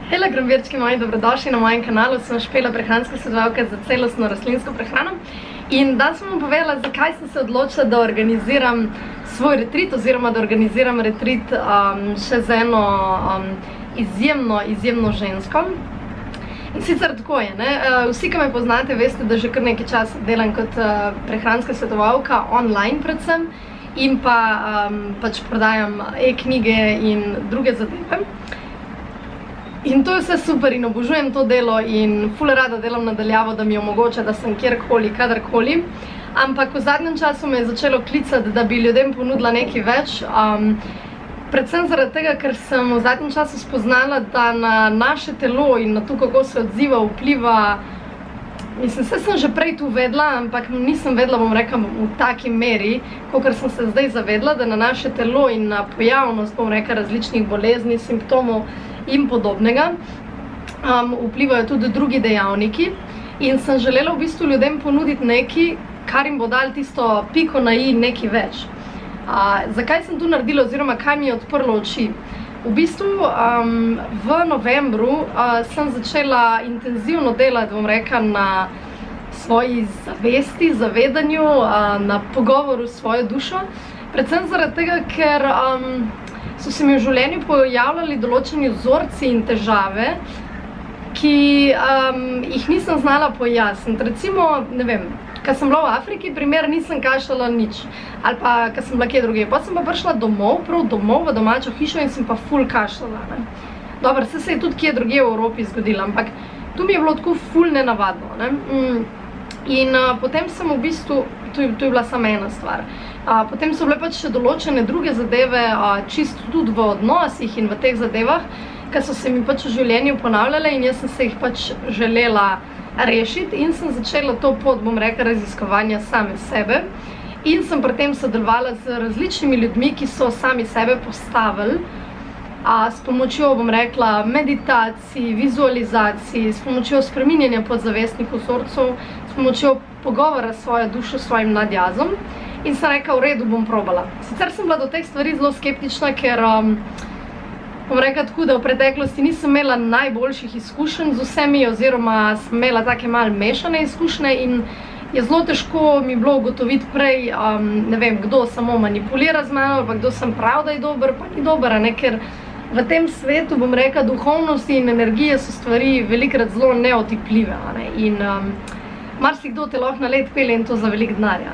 Hej, gromvirčki moji, dobrodošli na mojem kanalu. Sem Špela, prehranska svetovalka za celostno rastlinsko prehrano. In danes sem vam povedala, zakaj sem se odločila, da organiziram svoj retrit, oziroma da organiziram retrit še z eno izjemno žensko. In sicer tako je, ne? Vsi, ki me poznate, veste, da že kar nekaj časa delam kot prehranska svetovalka, online predvsem, in pa pač prodajam e-knjige in druge zadeve. In to je vse super in obožujem to delo in ful rada delam nadaljavo, da mi omogoča, da sem kjerkoli, kadarkoli. Ampak v zadnjem času me je začelo klicati, da bi ljudem ponudila nekaj več. Predvsem zaradi tega, ker sem v zadnjem času spoznala, da na naše telo in na to, kako se odziva, vpliva. Mislim, vse sem že prej tu vedela, ampak nisem vedela, bom rekla, v taki meri, kakor sem se zdaj zavedla, da na naše telo in na pojavnost, bom rekla, različnih bolezni, simptomov in podobnega vplivajo tudi drugi dejavniki. In sem želela v bistvu ljudem ponuditi nekaj, kar jim bo dal tisto piko na i, nekaj več. Zakaj sem to naredila oziroma kaj mi je odprlo oči? V bistvu v novembru sem začela intenzivno delati, bom rekla, na svoji zavesti, zavedanju, na pogovoru s svojo dušo. Predvsem zaradi tega, ker so se mi v življenju pojavljali določeni vzorci in težave, ki jih nisem znala pojasniti. Recimo, ne vem, ko sem bila v Afriki, primer, nisem kašljala nič. Ali pa, ko sem bila kje druge. Pa sem pa prišla domov, prav domov, v domačo hišo in sem pa ful kašljala. Dobro, se je tudi kje druge v Evropi zgodilo, ampak tu mi je bilo tako ful nenavadno. In potem sem v bistvu, to je bila samo ena stvar. Potem so bile pač še določene druge zadeve, čisto tudi v odnosih in v teh zadevah, ki so se mi pač v življenju ponavljale in jaz sem se jih pač želela rešiti in sem začela to pot, bom rekla, raziskovanja same sebe. In sem pri tem sodelovala z različnimi ljudmi, ki so sami sebe postavili s pomočjo, bom rekla, meditacij, vizualizacij, s pomočjo spreminjanja podzavestnih vzorcev, s pomočjo pogovora s svojo dušo, s svojim nadjazom. In sem rekla, v redu, bom probala. Sicer sem bila do teh stvari zelo skeptična, ker bom rekla tako, da v preteklosti nisem imela najboljših izkušenj z vsemi, oziroma sem imela take malo mešane izkušnje in je zelo težko mi bilo ugotoviti prej, ne vem, kdo samo manipulira z mano, ali pa kdo sem prav, da je dober, pa ni dober, ker v tem svetu, bom rekla, duhovnosti in energije so stvari velikrat zelo neotipljive, in marsikdo te lahko na let pelje in to za veliko denarja.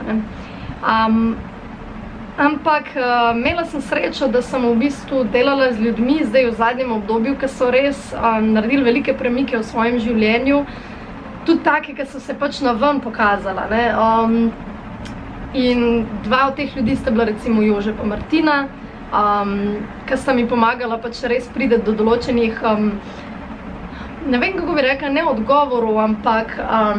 Ampak imela sem srečo, da sem v bistvu delala z ljudmi zdaj v zadnjem obdobju, ki so res naredili velike premike v svojem življenju, tudi take, ki so se pač na ven pokazala. In dva od teh ljudi sta bila recimo Jože pa Martina, ki sta mi pomagala pač res priti do določenih, ne vem, kako bi rekla, ne odgovorov, ampak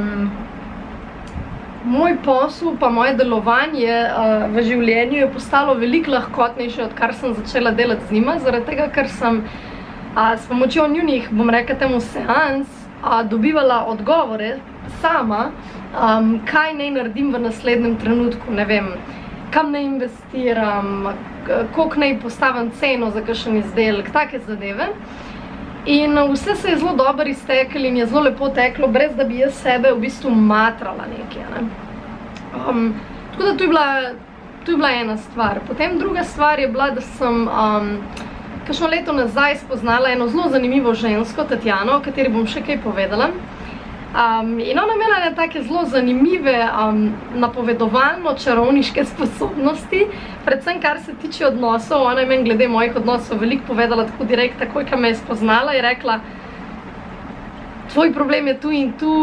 moj posel pa moje delovanje v življenju je postalo veliko lahkotnejše, odkar sem začela delati z njima, zaradi tega, ker sem s pomočjo njunih, bom rekla temu, seans, dobivala odgovore sama, kaj naj naredim v naslednjem trenutku, ne vem, kam naj investiram, koliko naj postavim ceno za kakšen izdelek, take zadeve. In vse se je zelo dobro izteklo in je zelo lepo teklo, brez da bi jaz sebe v bistvu matrala nekaj. Tako da to je bila ena stvar. Potem druga stvar je bila, da sem kakšno leto nazaj spoznala eno zelo zanimivo žensko, Tatjano, o kateri bom še kaj povedala. In ona imela ene take zelo zanimive napovedovalno-čarovniške sposobnosti, predvsem kar se tiče odnosov. Ona je meni glede mojih odnosov veliko povedala tako direkt, takoj, ko me je spoznala, je rekla, tvoj problem je tu in tu,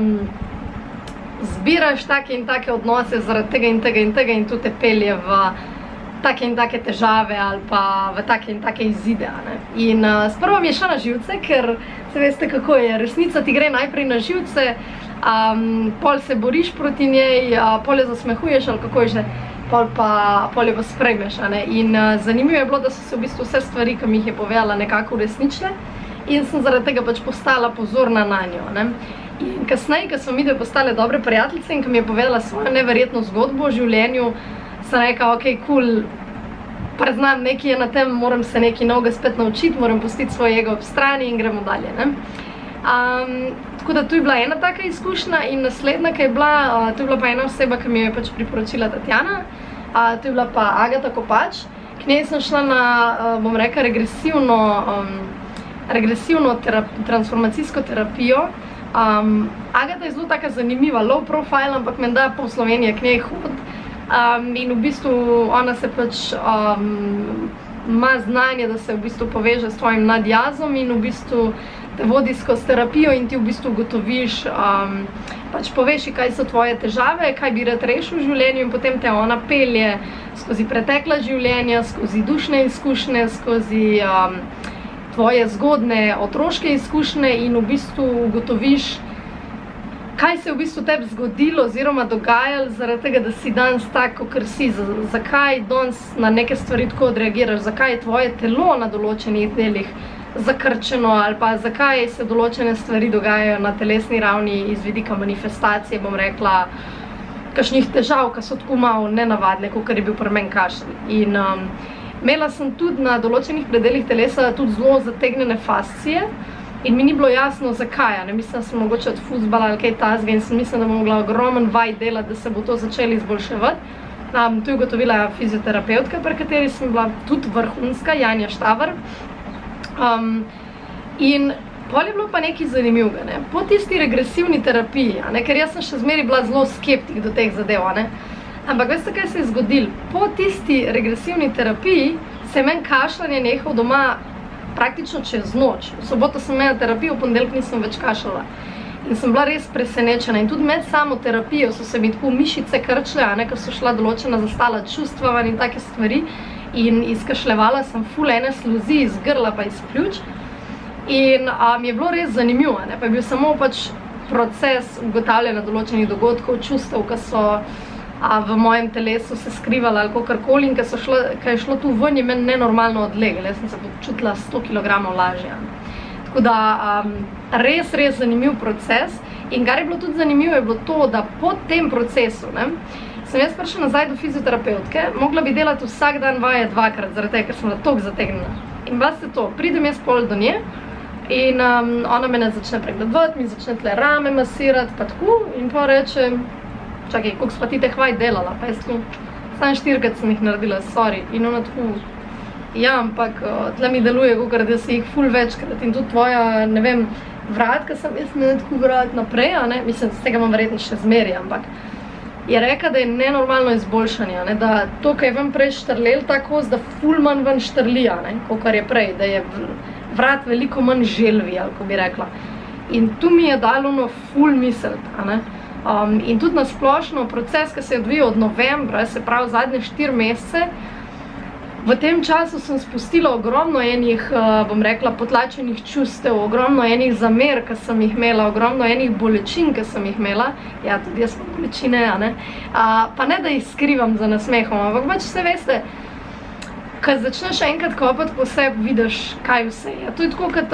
zbiraš take in take odnose zaradi tega in tega in tega in tu te pelje v take in take težave ali pa v take in take izide. In sprva mi je šla na živce, ker se veste, kako je, resnica ti gre najprej na živce, pol se boriš proti njej, pol jo zasmehuješ ali kako je že, pol jo pa sprejmeš. In zanimivo je bilo, da so se v bistvu vse stvari, ki mi jih je povedala, nekako uresničile in sem zaradi tega pač postala pozorna na njo. In kasneje, ko smo mi dve postale dobre prijateljice in ko mi je povedala svojo neverjetno zgodbo o življenju, sem rekla, ok, cool, preznam nekaj je na tem, moram se nekaj novega spet naučiti, moram pustiti svoj ego ob strani in gremo dalje, ne. Tako da tu je bila ena taka izkušnja in naslednja, ki je bila, tu je bila pa ena oseba, ki mi jo je pač priporočila Tatjana, tu je bila pa Agata Kopač. K njej sem šla na, bom rekla, regresivno transformacijsko terapijo. Agata je zelo taka zanimiva, low profile, ampak menda pol Slovenije k njej hod. In v bistvu ona se pač ima znanje, da se v bistvu poveže s tvojim nadjazom in v bistvu te vodi skozi terapijo in ti v bistvu ugotoviš, pač poveš, kaj so tvoje težave, kaj bi rad rešil v življenju in potem te ona pelje skozi pretekla življenja, skozi dušne izkušnje, skozi tvoje zgodne otroške izkušnje in v bistvu ugotoviš, kaj se je v bistvu tebi zgodilo oziroma dogajalo zaradi tega, da si danes tak, kakor si, zakaj danes na neke stvari tako odreagiraš, zakaj je tvoje telo na določenih delih zakrčeno ali pa zakaj se določene stvari dogajajo na telesni ravni iz vidika manifestacije, bom rekla, kakšnih težav, ki so tako malo nenavadne, kakor je bil pri meni kašelj. In imela sem tudi na določenih predelih telesa tudi zelo zategnjene fascije in mi ni bilo jasno, zakaj. Mislim, da sem mogoče od fuzbala ali kaj tazga in sem mislila, da bom mogla ogromen vaj delati, da se bo to začeli izboljševati. Tu je ugotovila fizioterapeutka, pri kateri sem bila tudi vrhunska, Janja Štavar. In pol je bilo pa nekaj zanimivega, ne. Po tisti regresivni terapiji, ker jaz sem še zmeraj bila zelo skeptik do teh zadev, ne. Ampak veste, kaj se je zgodilo? Po tisti regresivni terapiji se je meni kašljanje nehal doma praktično čez noč. V soboto sem imela terapijo, v ponedeljek nisem več kašljala. In sem bila res presenečena. In tudi med samo terapijo so se mi tako mišice krčile, ker so šla določena zastala čustva in take stvari. In izkašljevala sem ful ene sluzi iz grla pa iz pljuč. In mi je bilo res zanimivo, pa je bil samo pač proces ugotavljanja določenih dogodkov, čustev, ki so v mojem telesu se skrivala ali kakorkoli in ki je šlo tu ven, je meni nenormalno odleglo. Jaz sem se počutila 100 kg lažje. Tako da res zanimiv proces. In kar je bilo tudi zanimivo, je bilo to, da po tem procesu sem jaz prišla nazaj do fizioterapeutke, mogla bi delati vsak dan vaje 2-krat, zaradi tega, ker sem bila toliko zategnjena. In veste to, pridem jaz pol do nje in ona mene začne pregledovati, mi začne tle rame masirati, pa tako, in pa reče, čakaj, koliko si pa ti teh vaj delala? Pa jaz tako, samo 4-krat sem jih naredila, sorry. In ona tako, ja, ampak tle mi deluje, kakor da si jih ful večkrat in tudi tvoja, ne vem, vratka sem jaz me tako vrati naprej, mislim, z tega imam verjetno še zmeri, ampak je rekla, da je nenormalno izboljšanje, da to, kaj je ven prej štrlel ta kost, da ful manj ven štrli, kakor je prej, da je vrat veliko manj želvi, ali ko bi rekla. In tu mi je dalo ful misliti, in tudi na splošno proces, ki se je odvijal od novembra, se pravi zadnje 4 mesece, v tem času sem spustila ogromno enih, bom rekla, potlačenih čustev, ogromno enih zamer, ki sem jih imela, ogromno enih bolečin, ki sem jih imela. Ja, tudi jaz imam bolečine, pa ne, da jih skrivam za nasmehom, ampak pač vse veste, ko začneš enkrat kopati po sebi, vidiš, kaj vse je. To je tako, kot,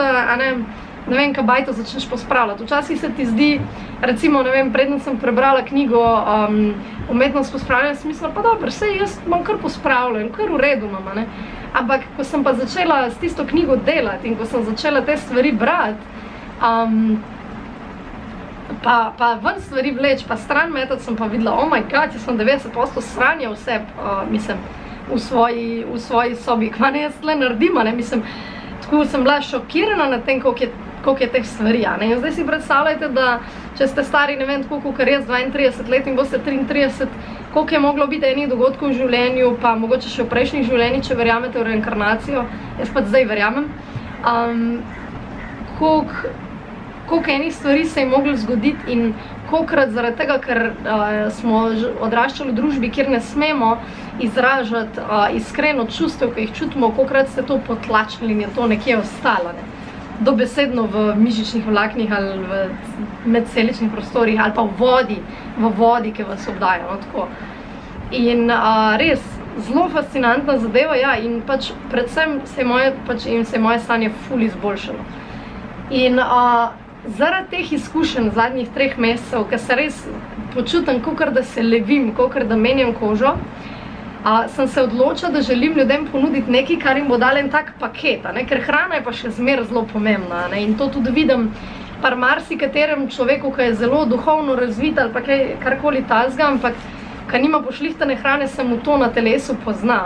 ne vem, kaj bajto začneš pospravljati. Včasih se ti zdi, recimo, ne vem, predno sem prebrala knjigo Umetnost pospravljanja, sem mislila, pa dobro, saj jaz bom kar pospravljala, kar v redu imam, Ampak, ko sem pa začela s tisto knjigo delati in ko sem začela te stvari brati, pa ven stvari vleč, pa stran metati, sem pa videla, oh my god, jaz sem 90% sranja vse, mislim, v svoji sobi, kva ne jaz tle naredim, mislim, tako sem bila šokirana na tem, koliko je teh stvari, In zdaj si predstavljajte, da če ste stari, ne vem, tako kot jaz, 32 let in boste 33, koliko je moglo biti enih dogodkov v življenju, pa mogoče še v prejšnjih življenjih, če verjamete v reinkarnacijo, jaz pa zdaj verjamem, koliko enih stvari se je moglo zgoditi in kolikokrat zaradi tega, ker smo odraščali v družbi, kjer ne smemo izražati iskreno čustev, ki jih čutimo, kolikokrat ste to potlačili in je to nekje ostalo, dobesedno v mišičnih vlaknih ali v medceličnih prostorih ali pa v vodi, ki vas obdaja, tako. In res, zelo fascinantna zadeva, ja, in pač predvsem se je moje stanje ful izboljšalo. In zaradi teh izkušenj zadnjih 3 mesecev, ker se res počutim, kakor da se levim, kakor da menjam kožo, sem se odločila, da želim ljudem ponuditi nekaj, kar jim bo dal en tak paket, ker hrana je pa še zmeraj zelo pomembna, in to tudi vidim par marsikaterem človeku, ki je zelo duhovno razvit ali pa karkoli tazga, ampak ki nima pošlihtane hrane, se mu to na telesu pozna,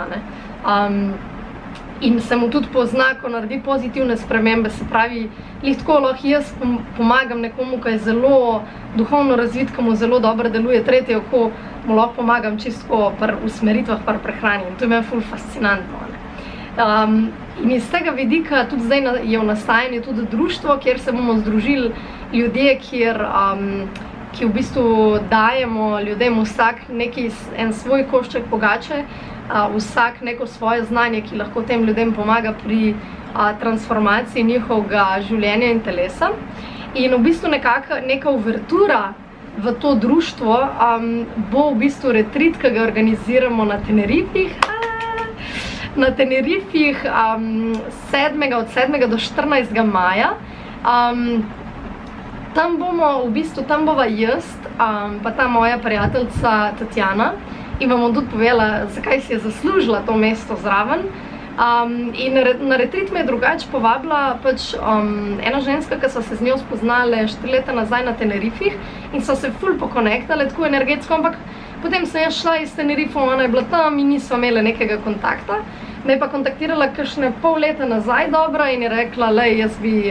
in se mu tudi pozna, ko naredi pozitivne spremembe, se pravi, tako lahko jaz pomagam nekomu, ki je zelo duhovno razvit, ki mu zelo dobro deluje tretje oko, mu lahko pomagam čisto pri usmeritvah, pri prehrani, in to je meni ful fascinantno. In iz tega vidika tudi zdaj je v nastajanju tudi društvo, kjer se bomo združili ljudje, ki v bistvu dajemo ljudem vsak en svoj košček pogače, vsak neko svoje znanje, ki lahko tem ljudem pomaga pri transformaciji njihovega življenja in telesa. In v bistvu neka uvertura v to društvo bo v bistvu retrit, ki ga organiziramo na Tenerifih, od 7. do 14. maja. Tam bova jaz, pa ta moja prijateljica Tatjana, in vam bom tudi povedala, zakaj si je zaslužila to mesto zraven. In na retrit me je drugače povabila ena ženska, ki so se z njo spoznale 4 leta nazaj na Tenerifih in so se ful pokonektale, tako energetsko, ampak potem sem jaz šla iz Tenerifov, ona je bila tam in nisva imela nekega kontakta. Me je pa kontaktirala kakšne pol leta nazaj dobra in je rekla, lej,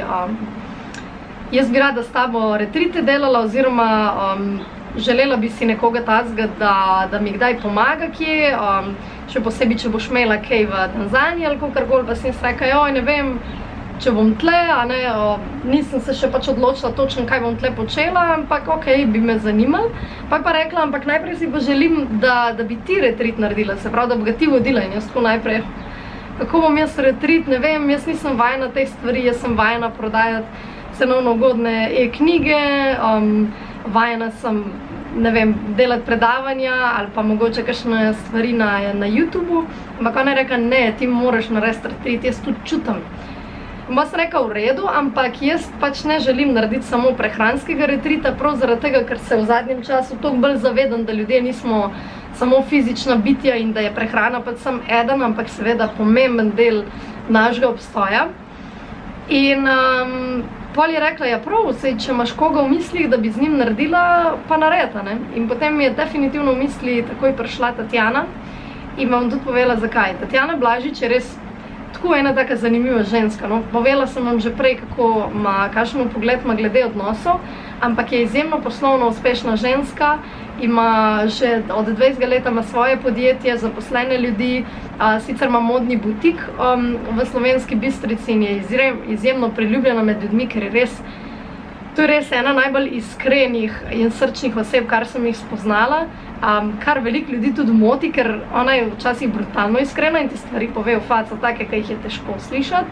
jaz bi rada s tabo retrite delala, oziroma želela bi si nekoga tazga, da mi kdaj pomaga kje, še posebej, če boš imela kaj v Tanzaniji ali kakorkoli, pa sem rekla, joj, ne vem, če bom tle, nisem se še pač odločila točno, kaj bom tle počela, ampak okej, bi me zanimalo. Pa rekla, ampak najprej si pa želim, da bi ti retrit naredila, se pravi, da bi ga ti vodila, in jaz tako najprej, kako bom jaz retrit, ne vem, jaz nisem vajena teh stvari, jaz sem vajena prodajati cenovno ugodne e-knjige, vajena sem, ne vem, delati predavanja ali pa mogoče kakšne stvari na YouTubeu, ampak ona je rekla, ne, ti moraš narediti retrit, jaz tudi čutim. Ma sem rekla, v redu, ampak jaz pač ne želim narediti samo prehranskega retrita, prav zaradi tega, ker se v zadnjem času toliko bolj zavedam, da ljudje nismo samo fizična bitja in da je prehrana pač samo eden, ampak seveda pomemben del našega obstoja. In pol je rekla, ja prav, če imaš koga v mislih, da bi z njim naredila, pa naredi, ne. In potem mi je definitivno v misli takoj prišla Tatjana in vam tudi povedala, zakaj. Tatjana Blažič je res tako ena taka zanimiva ženska, no. Povedala sem vam že prej, kakšen pogled ima glede odnosov, ampak je izjemno poslovno uspešna ženska, ima že od 20 leta svoje podjetje, zaposlene ljudi, sicer ima modni butik v Slovenski Bistrici in je izjemno priljubljena med ljudmi, ker to je res ena najbolj iskrenih in srčnih oseb, kar sem jih spoznala, kar veliko ljudi tudi moti, ker ona je včasih brutalno iskrena in ti stvari pove v faco take, ki jih je težko slišati.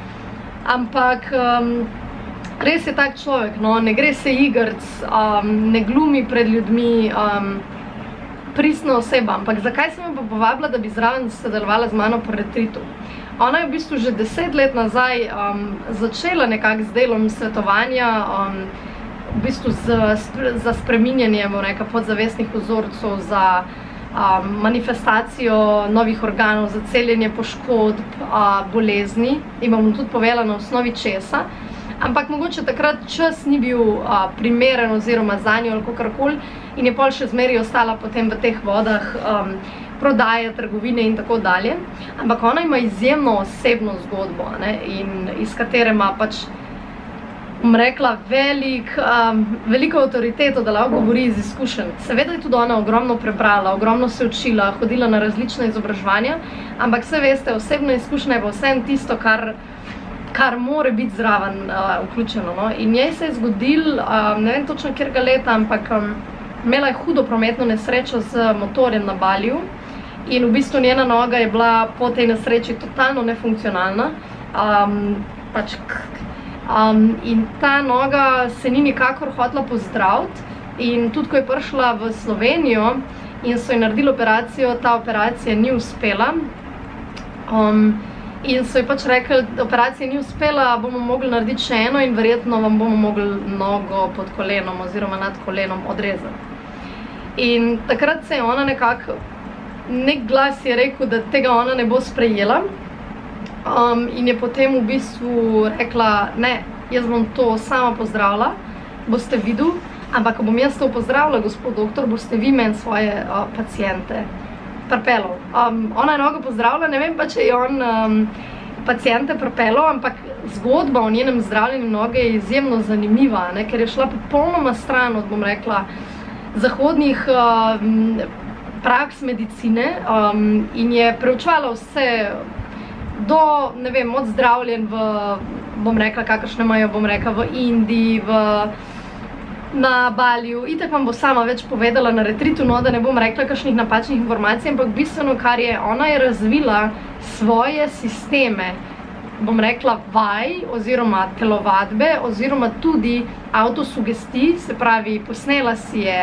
Ampak res je tak človek, no, ne gre se igrc, ne glumi pred ljudmi, pristna oseba. Ampak zakaj sem jo pa povabila, da bi zraven sodelovala z mano pri retritu? Ona je v bistvu že 10 let nazaj začela nekako z delom svetovanja, v bistvu za spreminjanje podzavestnih vzorcev, za manifestacijo novih organov, za celjenje poškodb, bolezni, in bom tudi povedala na osnovi česa. Ampak mogoče takrat čas ni bil primeren oziroma zanjo ali kakorkoli in je pol še zmeraj ostala potem v teh vodah prodaje, trgovine in tako dalje. Ampak ona ima izjemno osebno zgodbo, in iz katere ima pač, bom rekla, veliko avtoriteto, da lahko govori iz izkušenj. Seveda je tudi ona ogromno prebrala, ogromno se učila, hodila na različna izobraževanja, ampak vse veste, osebna izkušnja je pa vseeno tisto, kar mora biti zraven vključeno, no. In njej se je zgodil, ne vem točno katerega leta, ampak imela je hudo prometno nesrečo z motorjem na Baliju in v bistvu njena noga je bila po tej nesreči totalno nefunkcionalna. In ta noga se ni nikakor hotela pozdraviti in tudi, ko je prišla v Slovenijo in so ji naredili operacijo, ta operacija ni uspela. In so ji pač rekli, operacija ni uspela, bomo mogli narediti še eno in verjetno vam bomo mogli nogo pod kolenom oziroma nad kolenom odrezati. In takrat se je ona nekako nek glas je rekel, da tega ona ne bo sprejela. In je potem v bistvu rekla, ne, jaz bom to sama pozdravila, boste videli, ampak ko bom jaz to pozdravila, gospod doktor, boste vi meni svoje paciente pripeljal. Ona je nogo pozdravila, ne vem pa, če je on paciente pripeljal, ampak zgodba o njenem zdravljenju noge je izjemno zanimiva, ne, ker je šla popolnoma stran od, bom rekla, zahodnih praks medicine in je preučevala vse do, ne vem, od zdravljen v, bom rekla, kakršne imajo, bom rekla, v Indiji, na Baliju. Itak vam bo sama več povedala na retritu, no, da ne bom rekla kakšnih napačnih informacij, ampak bistveno, kar je, ona je razvila svoje sisteme, bom rekla, vaj oziroma telovadbe oziroma tudi avtosugestij, se pravi, posnela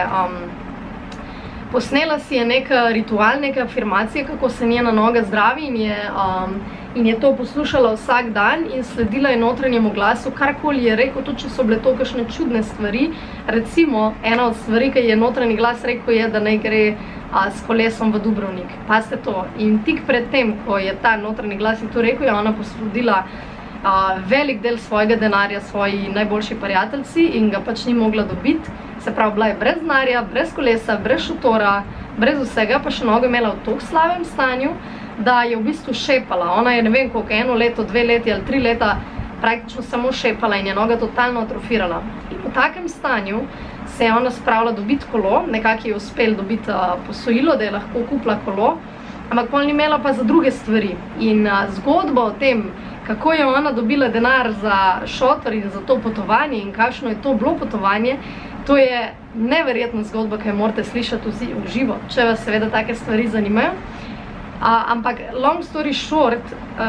si je nek ritual, neke afirmacije, kako se njena noga zdravi in je to poslušala vsak dan in sledila je notranjemu glasu, karkoli je rekel, tudi če so bile to kakšne čudne stvari. Recimo, ena od stvari, ki je notranji glas rekel, je, da naj gre s kolesom v Dubrovnik. Pazite to. In tik pred tem, ko je ta notranji glas to rekel, je ona posodila velik del svojega denarja svoji najboljši prijateljci in ga pač ni mogla dobiti. Se pravi, bila je brez denarja, brez kolesa, brez šotora, brez vsega, pa še nogo imela v tako slabem stanju, da je v bistvu šepala. Ona je, ne vem koliko, 1 leto, 2 leti ali 3 leta praktično samo šepala in je noga totalno atrofirala. In v takem stanju se je ona spravila dobiti kolo, nekako je uspel dobiti posojilo, da je lahko kupila kolo, ampak pol ni imela pa za druge stvari. In zgodba o tem, kako je ona dobila denar za šotor in za to potovanje in kakšno je to bilo potovanje, to je neverjetna zgodba, ki jo morate slišati v živo, če vas seveda take stvari zanimajo. Ampak long story short,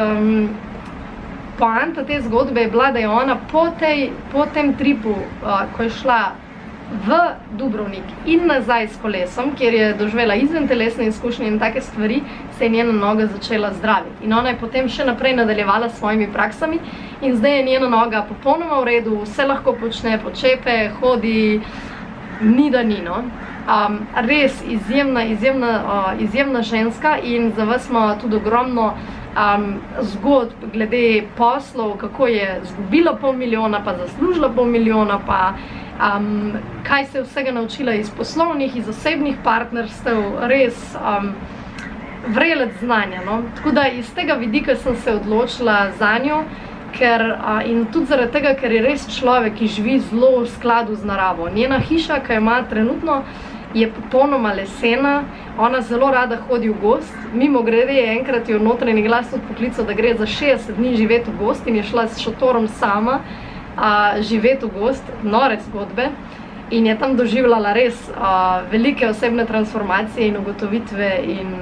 poanta te zgodbe je bila, da je ona po tem tripu, ko je šla v Dubrovnik in nazaj s kolesom, kjer je doživela izventelesne izkušnje in take stvari, se je njena noga začela zdraviti. In ona je potem še naprej nadaljevala s svojimi praksami in zdaj je njena noga popolnoma v redu, vse lahko počne, počepe, hodi, ni da ni, no. Res izjemna ženska in za vas smo tudi ogromno zgodb glede poslov, kako je izgubila $500,000, pa zaslužila $500,000, pa kaj se je vsega naučila iz poslovnih, iz osebnih partnerstev, res vrelec znanja, no. Tako da iz tega vidika sem se odločila za njo, in tudi zaradi tega, ker je res človek, ki živi zelo v skladu z naravo. Njena hiša, ki jo ima trenutno, je popolnoma lesena, ona zelo rada hodi v gost. Mimogrede je enkrat jo notranji glas tudi poklical, da gre za 60 dni živeti v gost in je šla s šotorom sama živeti v gost, nore zgodbe. In je tam doživljala res velike osebne transformacije in ugotovitve in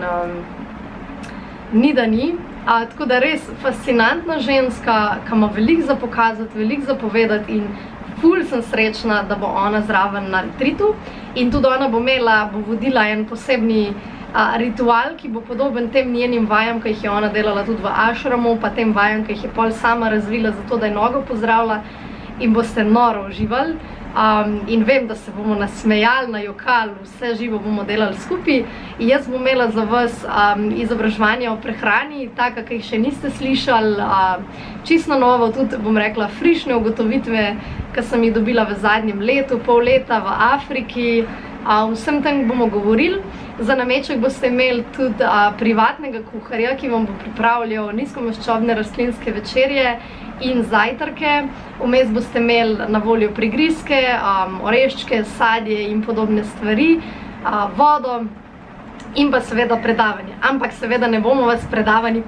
ni da ni. Tako da res fascinantna ženska, ki ima veliko za pokazati, veliko za povedati in ful sem srečna, da bo ona zraven na retritu in tudi ona bo vodila en posebni ritual, ki bo podoben tem njenim vajam, ki jih je ona delala tudi v ašramu, pa tem vajam, ki jih je pol sama razvila, zato da je nogo pozdravila in boste noro uživali. In vem, da se bomo nasmejali, najokali, vse živo bomo delali skupaj. Jaz bom imela za vas izobraževanje o prehrani, taka, ki jih še niste slišali, čisto novo, tudi bom rekla frišne ugotovitve, ki sem jih dobila v zadnjem letu, pol leta v Afriki. Vsem tem bomo govorili. Za nameček boste imeli tudi privatnega kuharja, ki vam bo pripravljal nizkomaščobne rastlinske večerje in zajtrke. Vmes boste imeli na voljo prigrizke, oreščke, sadje in podobne stvari, vodo in pa seveda predavanje. Ampak seveda ne bomo vas predavani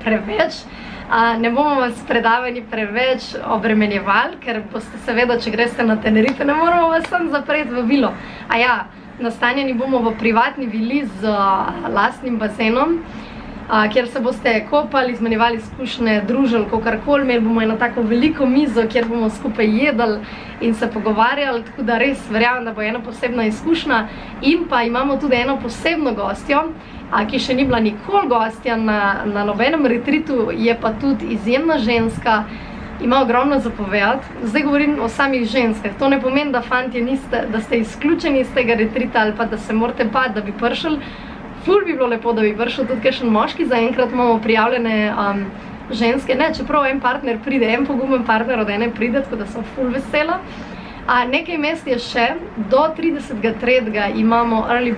preveč obremenjevali, ker boste seveda, če greste na Tenerife, ne moramo vas sam zapreti v vilo. Nastanjeni bomo v privatni vili z lastnim bazenom, kjer se boste kopali, izmenjevali izkušnje, družili, kakorkoli. Imeli bomo eno tako veliko mizo, kjer bomo skupaj jedli in se pogovarjali, tako da res verjamem, da bo ena posebna izkušnja. In pa imamo tudi eno posebno gostjo, ki še ni bila nikoli gostja na nobenem retritu, je pa tudi izjemna ženska, ima ogromno za povedati. Zdaj govorim o samih ženskah. To ne pomeni, da fantje niste, da ste izključeni iz tega retrita ali pa da se morate bati, da bi prišli. ful bi bilo lepo, da bi prišel tudi kakšen moški, zaenkrat imamo prijavljene ženske, ne, čeprav en partner pride, en pogumen partner od ene pride, tako da sem ful vesela. Nekaj mest je še, do 30.3. imamo early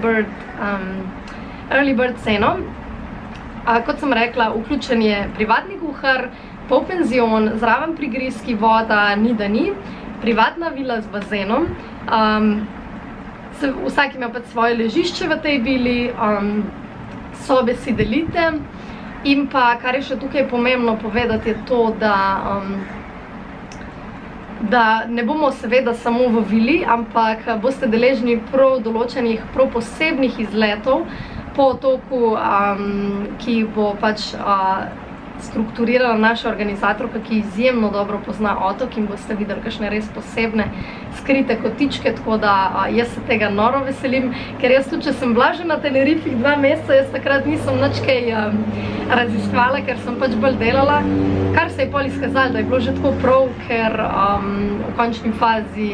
bird ceno. Kot sem rekla, vključen je privatni kuhar, polpenzion, zraven prigrizki, voda, ni da ni, privatna vila z bazenom. Vsak ima pač svoje ležišče v tej vili, sobe si delite. In pa, kar je še tukaj pomembno povedati, je to, da ne bomo seveda samo v vili, ampak boste deležni prav določenih, prav posebnih izletov po otoku, ki bo pač strukturirala naša organizatorka, ki izjemno dobro pozna otok in boste videli kakšne res posebne skrite kotičke, tako da jaz se tega noro veselim, ker jaz tudi, če sem bila že na Tenerifih 2 meseca, jaz takrat nisem nič kaj raziskvala, ker sem pač bolj delala, kar se je pol izkazalo, da je bilo že tako prav, ker v končni fazi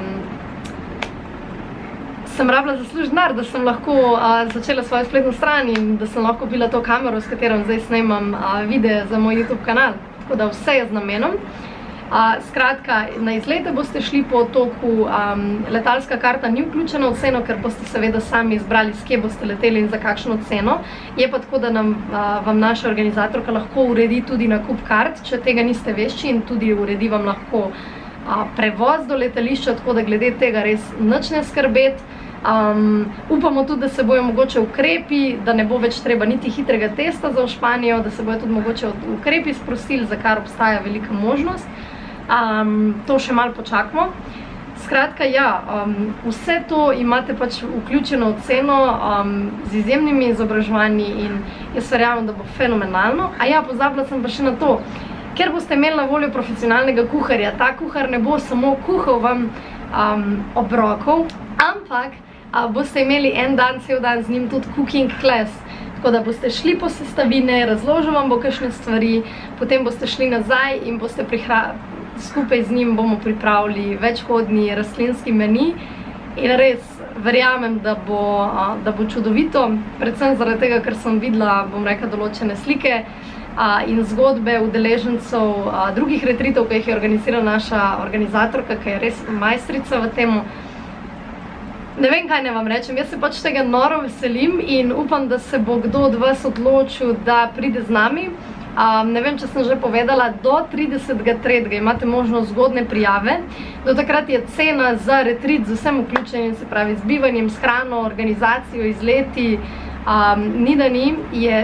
sem rabila zaslužiti denar, da sem lahko začela svojo spletno stran in da sem lahko kupila to kamero, s katero zdaj snemam videe za moj YouTube kanal. Tako da vse je z namenom. Skratka, na izlete boste šli po otoku, letalska karta ni vključena v ceno, ker boste seveda sami izbrali, s kje boste leteli in za kakšno ceno. Je pa tako, da vam naša organizatorka lahko uredi tudi nakup kart, če tega niste vešči, in tudi uredi vam lahko prevoz do letališča, tako da glede tega res nič ne skrbeti. Upamo tudi, da se bojo mogoče ukrepi, da ne bo več treba niti hitrega testa za v Španijo, da se bojo tudi mogoče ukrepi sprostili, za kar obstaja velika možnost. To še malo počakamo. Skratka, ja, vse to imate pač vključeno v ceno z izjemnimi izobraževanji in jaz verjamem, da bo fenomenalno. Pozabila sem pa še na to, ker boste imeli na voljo profesionalnega kuharja. Ta kuhar ne bo samo kuhal vam obrokov, ampak boste imeli en dan, cel dan z njim tudi cooking class. Tako da boste šli po sestavine, razložil vam bo kakšne stvari, potem boste šli nazaj in boste skupaj z njim bomo pripravili večhodni rastlinski meni. In res verjamem, da bo čudovito, predvsem zaradi tega, ker sem videla, bom rekla, določene slike in zgodbe udeležencev drugih retritov, ki jih je organizirala naša organizatorka, ki je res majstrica v temu. Ne vem, kaj ne vam rečem, jaz se pač tega noro veselim in upam, da se bo kdo od vas odločil, da pride z nami. Ne vem, če sem že povedala, do 30.3. imate možnost zgodne prijave. Do takrat je cena za retrit z vsem vključenim, se pravi z bivanjem, s hrano, organizacijo, izleti, ni da ni, je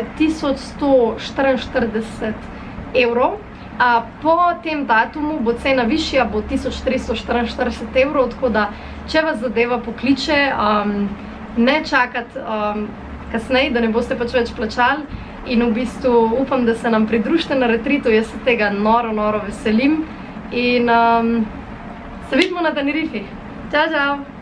1144 evrov. Po tem datumu bo cena višja, bo 1344 evrov, tako da, če vas zadeva pokliče, ne čakati kasneje, da ne boste pač več plačali in v bistvu upam, da se nam pridružite na retritu, jaz se tega noro veselim in se vidimo na Tenerifih. Čau, čau!